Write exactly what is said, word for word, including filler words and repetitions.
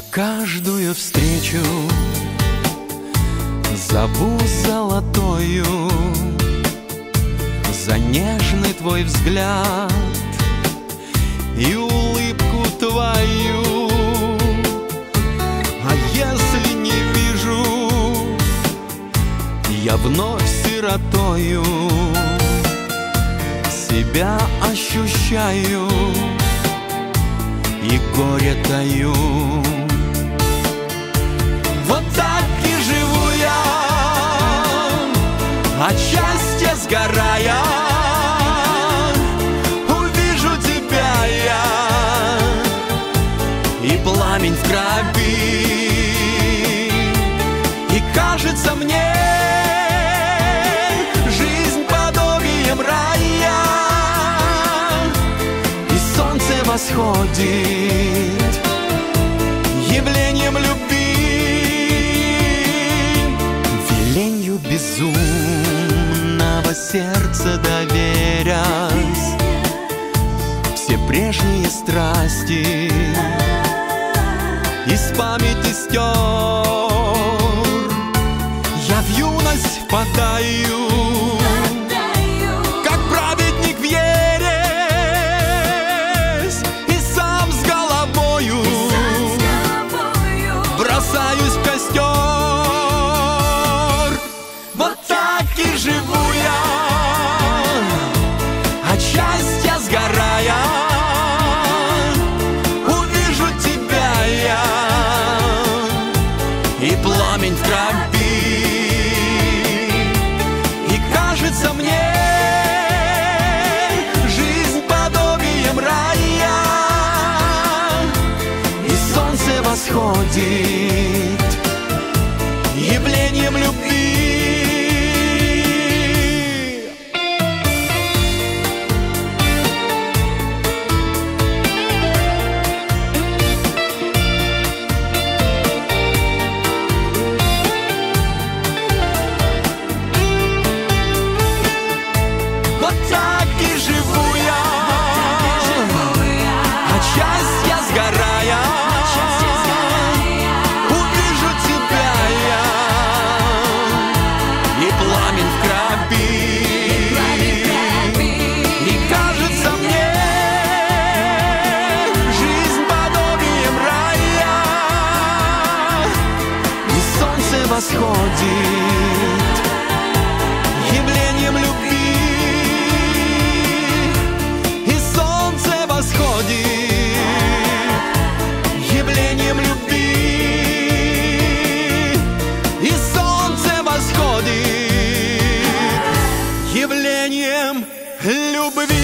За каждую встречу зову золотою, за нежный твой взгляд и улыбку твою. А если не вижу, я вновь сиротою себя ощущаю и горе таю. Вот так и живу я, от счастья сгорая. Увижу тебя я, и пламень в крови, и кажется мне жизнь подобием рая, и солнце восходит явлением любви, веленью безумного сердца доверясь все прежние страсти из памяти стер. Я в юность впадаю, как праведник в ересь, и сам с головою бросаюсь в костер. Вот так и живу я, от счастья сгорая. Увижу тебя я, и пламень в крови, и кажется мне жизнь подобием рая, и солнце восходит явлением любви. Вот так и живу я, от счастья сгорая. Увижу тебя я, и пламень в крови, и кажется мне жизнь подобием рая, и солнце восходит явлением любви, и солнце восходит явлением любви, и солнце восходит явлением любви.